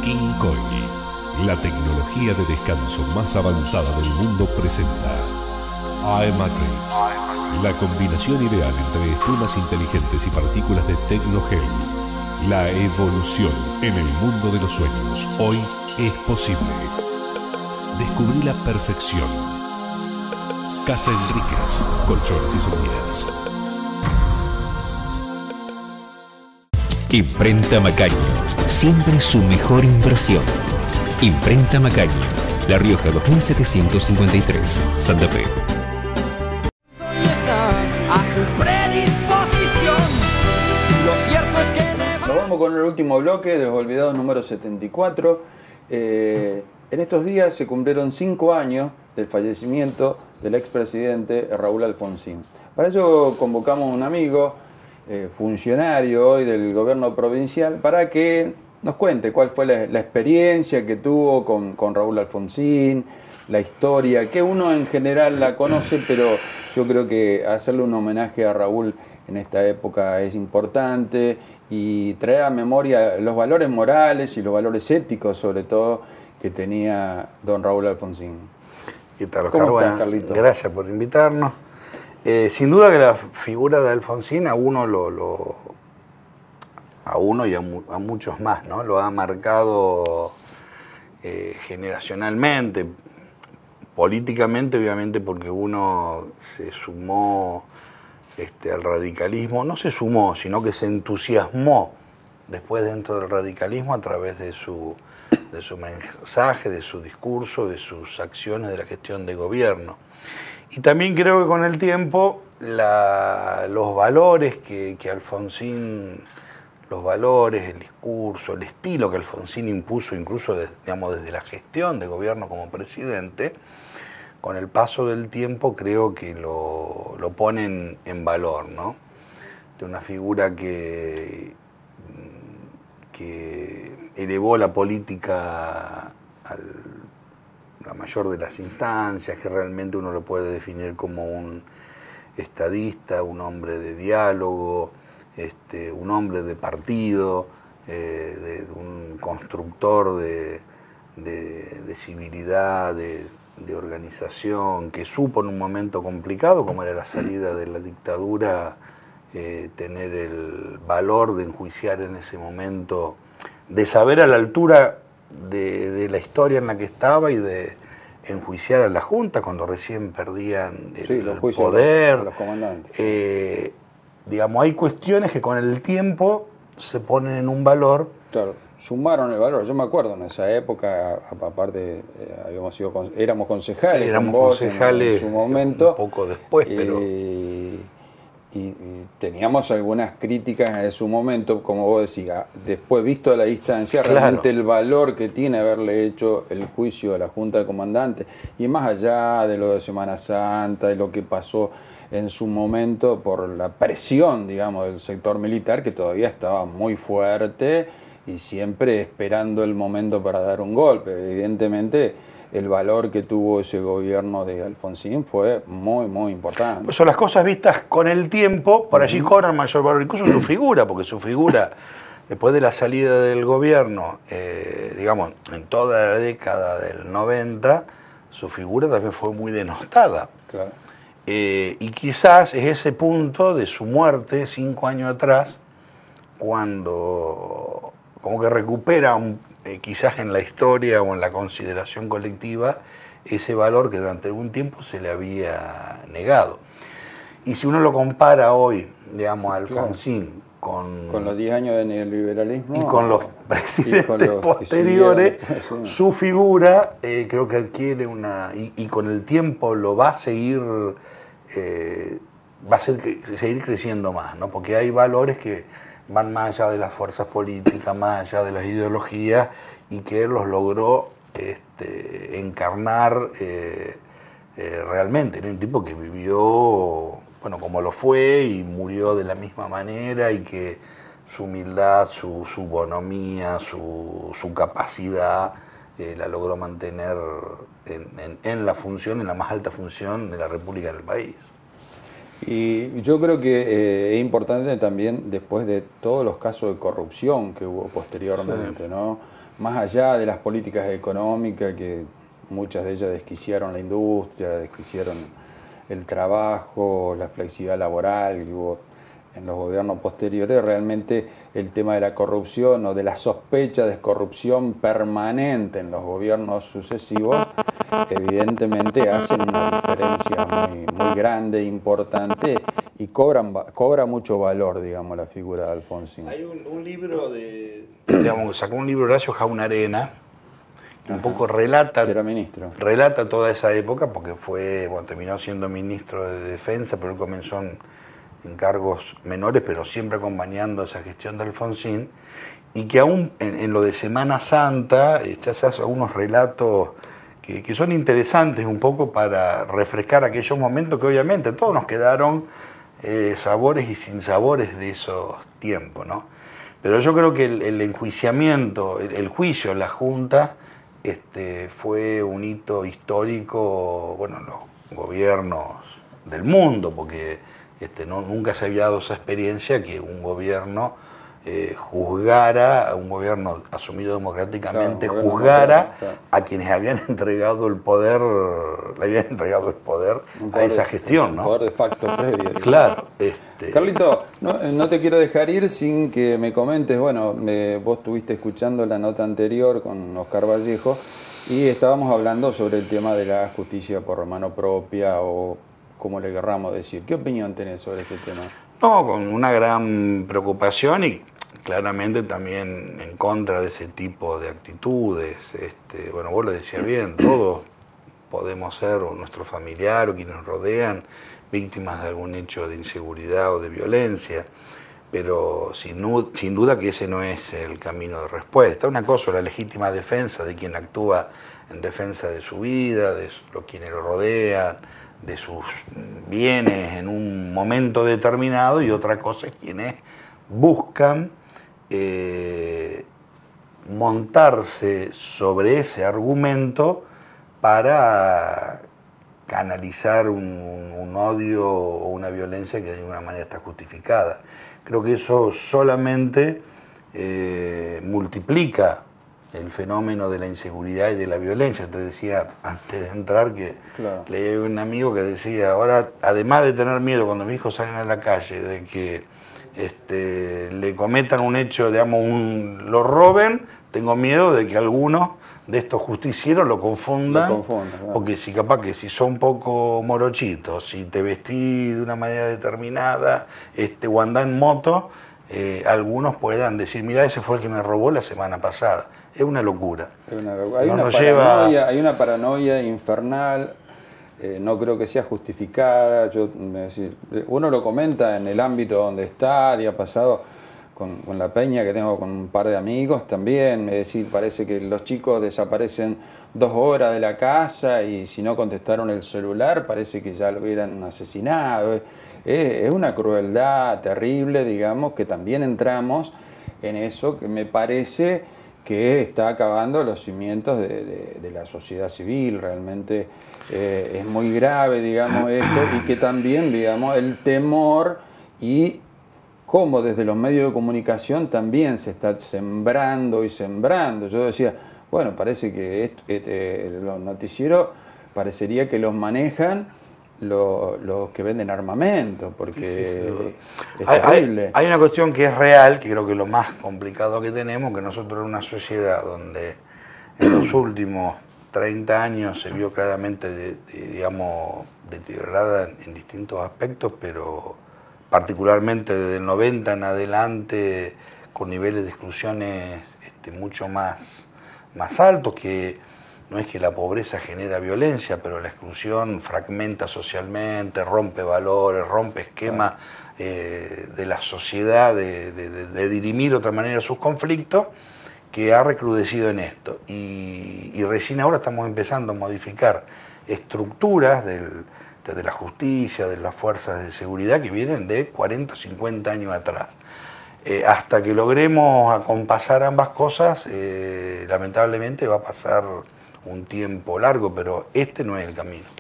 Kinkoy, la tecnología de descanso más avanzada del mundo, presenta iMatrix, la combinación ideal entre espumas inteligentes y partículas de Tecnogel. La evolución en el mundo de los sueños hoy es posible. Descubrí la perfección. Casa Enríquez, colchones y sombreras. Imprenta Macaño, siempre su mejor inversión. Imprenta Macaño, La Rioja 2753, Santa Fe. Nos vamos con el último bloque de Los Olvidados número 74. En estos días se cumplieron 5 años del fallecimiento del expresidente Raúl Alfonsín. Para eso convocamos a un amigo, funcionario hoy del gobierno provincial, para que nos cuente cuál fue la experiencia que tuvo con Raúl Alfonsín, la historia, que uno en general la conoce, pero yo creo que hacerle un homenaje a Raúl en esta época es importante y traer a memoria los valores morales y los valores éticos, sobre todo, que tenía don Raúl Alfonsín. ¿Qué tal, Oscar? ¿Cómo estás, Carlito? Gracias por invitarnos. Sin duda que la figura de Alfonsín a uno y a muchos más, ¿no? Lo ha marcado generacionalmente, políticamente, obviamente, porque uno se sumó al radicalismo, no se sumó, sino que se entusiasmó después dentro del radicalismo a través de su mensaje, de su discurso, de sus acciones de la gestión de gobierno. Y también creo que con el tiempo los valores que Alfonsín, los valores, el discurso, el estilo que Alfonsín impuso incluso desde la gestión de gobierno como presidente, con el paso del tiempo creo que lo ponen en valor, ¿no? De una figura que elevó la política a la mayor de las instancias, que realmente uno lo puede definir como un estadista, un hombre de diálogo, un hombre de partido, un constructor de civilidad, de organización, que supo en un momento complicado, como era la salida de la dictadura, tener el valor de enjuiciar en ese momento, de saber a la altura de la historia en la que estaba y de enjuiciar a la Junta cuando recién perdían el poder. Los comandantes. Digamos, hay cuestiones que con el tiempo se ponen en un valor. Claro, sumaron el valor. Yo me acuerdo en esa época, aparte éramos concejales. Éramos concejales en su momento. Un poco después, pero... Y teníamos algunas críticas en su momento, como vos decías, después visto a la distancia, claro, realmente el valor que tiene haberle hecho el juicio a la Junta de Comandantes, y más allá de lo de Semana Santa, de lo que pasó en su momento por la presión, digamos, del sector militar, que todavía estaba muy fuerte y siempre esperando el momento para dar un golpe. Evidentemente, el valor que tuvo ese gobierno de Alfonsín fue muy, muy importante. Pues son las cosas vistas con el tiempo, por allí cobran mayor valor, incluso su figura, porque su figura, después de la salida del gobierno, digamos, en toda la década del 90, su figura también fue muy denostada. Claro. Y quizás es ese punto de su muerte, 5 años atrás, cuando como que recupera quizás en la historia o en la consideración colectiva ese valor que durante algún tiempo se le había negado. Y si uno lo compara hoy, digamos, a Alfonsín con los 10 años de neoliberalismo y con los presidentes posteriores, su figura creo que adquiere y con el tiempo lo va a seguir, seguir creciendo más, ¿no? Porque hay valores que van más allá de las fuerzas políticas, más allá de las ideologías, y que él los logró encarnar realmente. Era un tipo que vivió, bueno, como lo fue y murió de la misma manera, y que su humildad, su bonomía, su capacidad la logró mantener en la función, en la más alta función de la República del país. Y yo creo que es importante también, después de todos los casos de corrupción que hubo posteriormente, ¿no? Más allá de las políticas económicas, que muchas de ellas desquiciaron la industria, desquiciaron el trabajo, la flexibilidad laboral que hubo en los gobiernos posteriores, realmente el tema de la corrupción o de la sospecha de corrupción permanente en los gobiernos sucesivos, evidentemente hacen una diferencia muy grande, importante, y cobra mucho valor, digamos, la figura de Alfonsín. Hay un libro digamos, sacó un libro Horacio Jaunarena, que un poco relata, era ministro. Relata toda esa época, porque terminó siendo ministro de Defensa, pero él comenzó en cargos menores, pero siempre acompañando esa gestión de Alfonsín, y que aún en lo de Semana Santa hace algunos relatos que son interesantes un poco para refrescar aquellos momentos que obviamente todos nos quedaron sabores y sinsabores de esos tiempos, ¿no? Pero yo creo que el enjuiciamiento, el juicio en la Junta fue un hito histórico, bueno, en los gobiernos del mundo, porque nunca se había dado esa experiencia que un gobierno juzgara, a un gobierno asumido democráticamente, claro, juzgara claro, a quienes habían entregado el poder, le habían entregado el poder a esa gestión, ¿no? Un poder de facto previo. Claro. Carlito, no te quiero dejar ir sin que me comentes, bueno, vos estuviste escuchando la nota anterior con Oscar Vallejo y estábamos hablando sobre el tema de la justicia por mano propia o como le querramos decir. ¿Qué opinión tenés sobre este tema? No, con una gran preocupación y claramente también en contra de ese tipo de actitudes. Bueno, vos lo decías bien, todos podemos ser, o nuestro familiar o quienes nos rodean, víctimas de algún hecho de inseguridad o de violencia, pero sin duda que ese no es el camino de respuesta. Una cosa es la legítima defensa de quien actúa en defensa de su vida, de quienes lo rodean, de sus bienes en un momento determinado, y otra cosa es quienes buscan montarse sobre ese argumento para canalizar un odio o una violencia que de alguna manera está justificada. Creo que eso solamente multiplica el fenómeno de la inseguridad y de la violencia. Te decía antes de entrar que claro, leí a un amigo que decía, ahora además de tener miedo cuando mis hijos salen a la calle de que le cometan un hecho, digamos, lo roben, tengo miedo de que algunos de estos justicieros lo confundan, claro. Porque si capaz que si son un poco morochitos, si te vestí de una manera determinada o andás en moto, algunos puedan decir, mira, ese fue el que me robó la semana pasada. Es una locura. Hay una paranoia infernal, no creo que sea justificada. Uno lo comenta en el ámbito donde está, y ha pasado con la peña que tengo con un par de amigos también. Es decir, parece que los chicos desaparecen 2 horas de la casa y si no contestaron el celular parece que ya lo hubieran asesinado. Es una crueldad terrible, digamos, que también entramos en eso que me parece que está acabando los cimientos de la sociedad civil. Realmente es muy grave, digamos, esto, y que también, digamos, el temor y cómo desde los medios de comunicación también se está sembrando y sembrando. Yo decía, bueno, parece que los noticieros parecería que los manejan los que venden armamento, porque es terrible. Hay una cuestión que es real, que creo que es lo más complicado que tenemos, que nosotros en una sociedad donde en los últimos 30 años se vio claramente, digamos, deteriorada en distintos aspectos, pero particularmente desde el 90 en adelante, con niveles de exclusiones mucho más altos, que no es que la pobreza genera violencia, pero la exclusión fragmenta socialmente, rompe valores, rompe esquemas de la sociedad, de dirimir de otra manera sus conflictos, que ha recrudecido en esto. Y recién ahora estamos empezando a modificar estructuras de la justicia, de las fuerzas de seguridad que vienen de 40 o 50 años atrás. Hasta que logremos acompasar ambas cosas, lamentablemente va a pasar un tiempo largo, pero este no es el camino.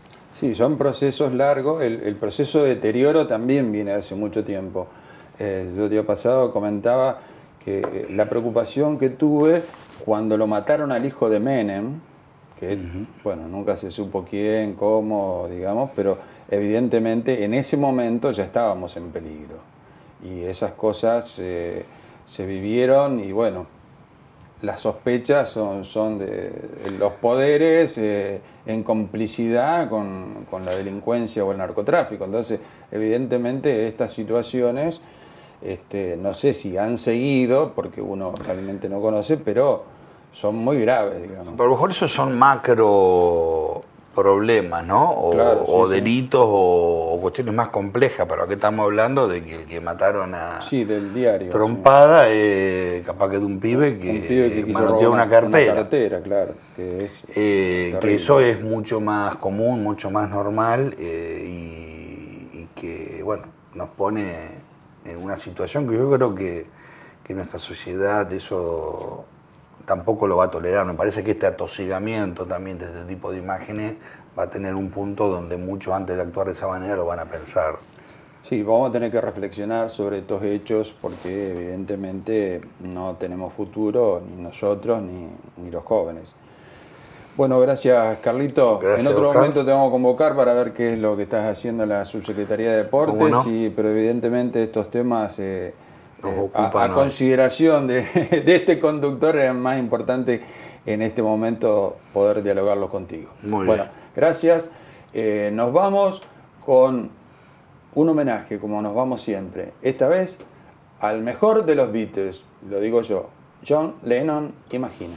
Sí, son procesos largos. El proceso de deterioro también viene hace mucho tiempo. Yo el día pasado comentaba que la preocupación que tuve cuando lo mataron al hijo de Menem, que bueno, nunca se supo quién, cómo, digamos, pero evidentemente en ese momento ya estábamos en peligro. Y esas cosas se vivieron y bueno, las sospechas son de los poderes en complicidad con la delincuencia o el narcotráfico. Entonces, evidentemente estas situaciones, no sé si han seguido, porque uno realmente no conoce, pero son muy graves, digamos. Pero a lo mejor esos son macro problemas, ¿no? O, claro, o sí, delitos o cuestiones más complejas, pero aquí estamos hablando de que el que mataron a del diario, trompada, capaz que de un pibe que quiso manoteó robar una cartera. Una cartera, claro. Que eso es mucho más común, mucho más normal y que, bueno, nos pone en una situación que yo creo que nuestra sociedad eso tampoco lo va a tolerar. Me parece que este atosigamiento también de este tipo de imágenes va a tener un punto donde muchos antes de actuar de esa manera lo van a pensar. Sí, vamos a tener que reflexionar sobre estos hechos porque evidentemente no tenemos futuro, ni nosotros ni los jóvenes. Bueno, gracias Carlito. Gracias, en otro Oscar. momento te vamos a convocar para ver qué es lo que estás haciendo en la Subsecretaría de Deportes, ¿Cómo no? pero evidentemente estos temas Nos ocupan a hoy. consideración de este conductor es más importante en este momento poder dialogarlos contigo. Muy bueno, bien. gracias. Nos vamos con un homenaje, como nos vamos siempre. Esta vez al mejor de los Beatles, lo digo yo, John Lennon, Imagina.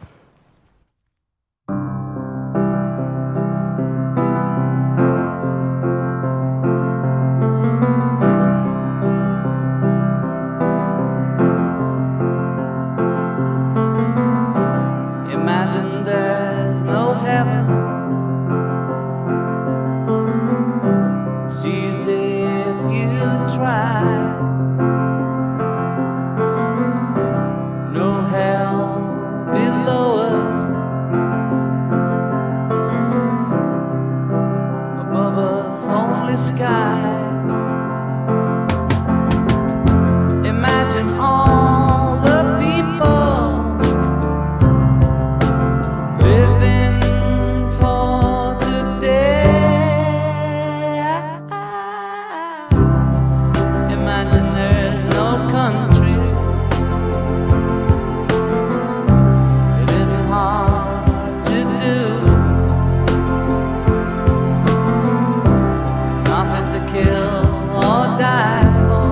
Imagine there's no heaven. It's easy if you try. No hell below us. Above us only sky. Imagine all the people living for today. Imagine there's no countries. It isn't hard to do. Nothing to kill or die for,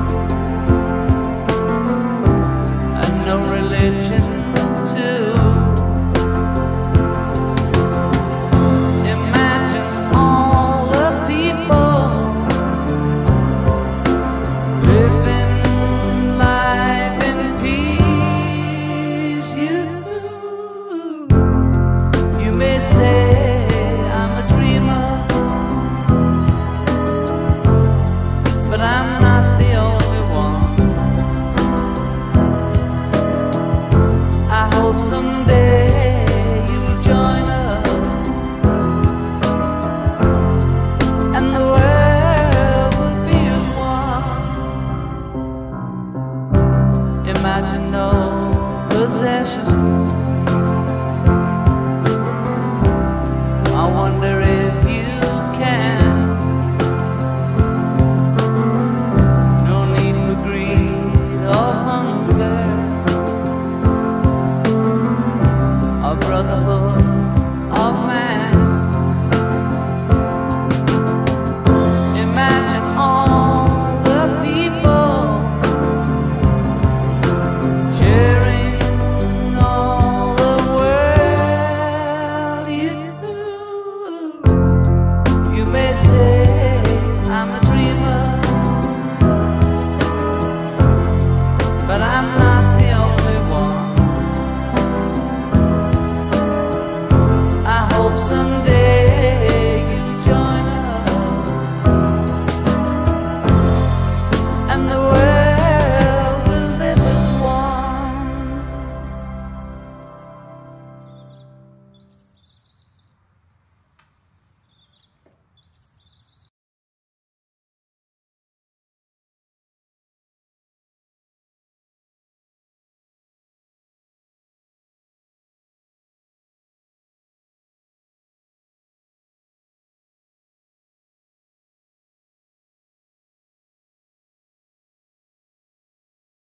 and no religion too. Imagine all the people living life in peace. You may say I'm a dreamer, but I'm not the only one. I hope someday you'll join us, and the world will be as one. Imagine no possessions,